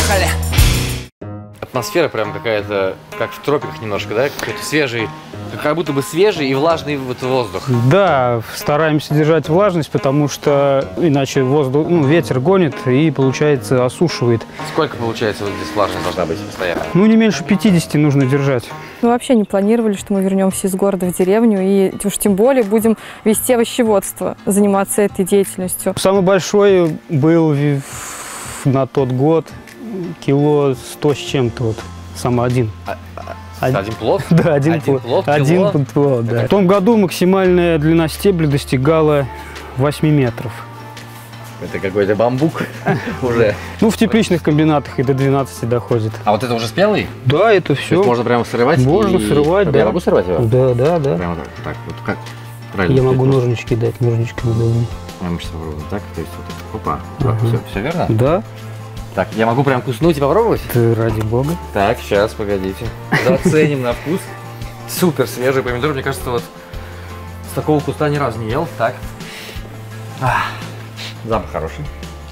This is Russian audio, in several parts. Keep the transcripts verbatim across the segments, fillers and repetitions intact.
Поехали! Атмосфера прям какая-то, как в тропиках немножко, да? Какой-то свежий, как будто бы свежий и влажный вот воздух. Да, стараемся держать влажность, потому что иначе воздух, ну, ветер гонит и, получается, осушивает. Сколько, получается, вот здесь влажность должна быть постоянно? Ну, не меньше пятидесяти нужно держать. Мы вообще не планировали, что мы вернемся из города в деревню, и уж тем более будем вести овощеводство, заниматься этой деятельностью. Самый большой был на тот год кило сто с чем-то, вот, самый один. А, а, один плод? Да, один, один плод. плод, один кило? плод, да. В том году максимальная длина стебля достигала восьми метров. Это какой-то бамбук уже. Ну, в тепличных комбинатах и до двенадцати доходит. А вот это уже спелый? Да, это все. Можно прямо срывать? Можно срывать, да. Я могу срывать его? Да, да, да. Прямо так, так вот как правильно? Я могу ножнички дать, ножничками удобнее. А мы сейчас попробуем так, то есть вот это, опа. Ага. Все, все верно? Да. Так, я могу прям куснуть и попробовать? Ты, ради бога. Так, сейчас, погодите. Заценим на вкус. Супер свежий помидор, мне кажется, вот с такого куста ни разу не ел. Так. Ах, запах хороший.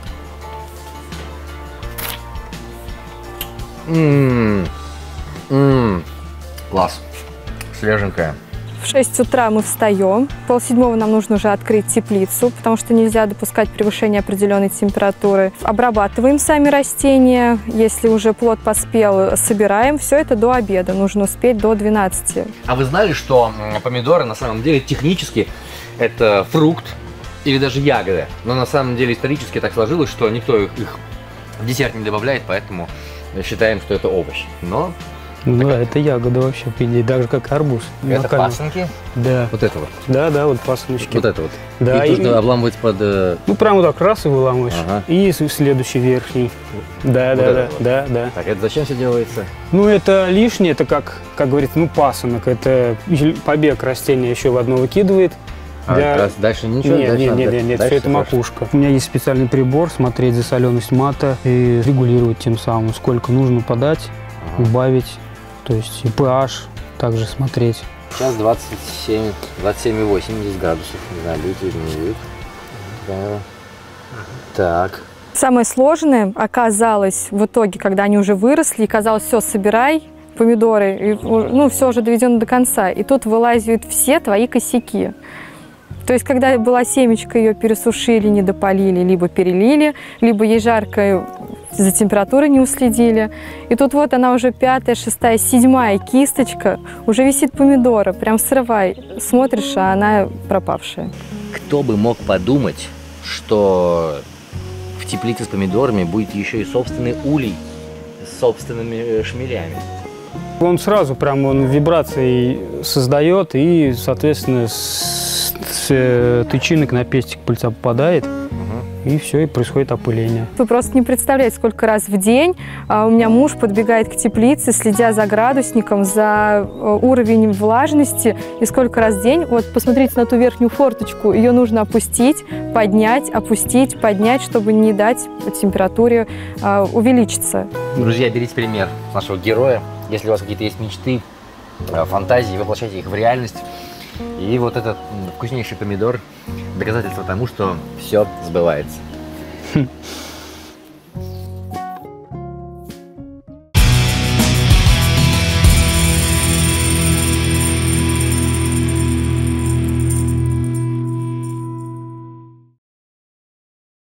Ммм, ммм, класс, свеженькая. В шесть утра мы встаем, полседьмого нам нужно уже открыть теплицу, потому что нельзя допускать превышения определенной температуры. Обрабатываем сами растения, если уже плод поспел, собираем. Все это до обеда, нужно успеть до двенадцати. А вы знали, что помидоры на самом деле технически это фрукт или даже ягоды? Но на самом деле исторически так сложилось, что никто их, их в десерт не добавляет, поэтому считаем, что это овощ. Но ну да, это ягода вообще, по идее, так же, как и арбуз. Это пасынки? Да. Вот это вот? Да, да, вот пасыночки. Вот это вот? Да. И нужно и... обламывать под... Ну, прямо вот так раз и выламываешь. Ага. И следующий верхний. Да, вот да, да, вот. да, да. Так, это зачем все делается? Ну, это лишнее, это как, как говорится, ну, пасынок. Это побег растения еще в одно выкидывает. А, для... раз дальше ничего? Нет, дальше нет, нет, нет, нет, все это макушка. У меня есть специальный прибор, смотреть за соленость мата и регулировать тем самым, сколько нужно подать, ага. убавить. То есть и pH также смотреть. Сейчас двадцать семь, двадцать семь и восемь здесь градусов. Не знаю, будет или не будет. Да. Так. Самое сложное оказалось в итоге, когда они уже выросли, и казалось, все, собирай помидоры, и, ну, все уже доведено до конца. И тут вылазят все твои косяки. То есть, когда была семечка, ее пересушили, не дополили, либо перелили, либо ей жарко, за температурой не уследили. И тут вот она уже пятая, шестая, седьмая кисточка, уже висит помидора, прям срывай, смотришь, а она пропавшая. Кто бы мог подумать, что в теплице с помидорами будет еще и собственный улей с собственными шмелями? Он сразу прям он вибрации создает и, соответственно, с, с тычинок на пестик пыльца попадает. И все, и происходит опыление. Вы просто не представляете, сколько раз в день а, у меня муж подбегает к теплице, следя за градусником, за а, уровнем влажности. И сколько раз в день, вот посмотрите на ту верхнюю форточку, ее нужно опустить, поднять, опустить, поднять, чтобы не дать температуре а, увеличиться. Друзья, берите пример с нашего героя. Если у вас какие-то есть мечты, фантазии, воплощайте их в реальность. И вот этот вкуснейший помидор – доказательство тому, что все сбывается.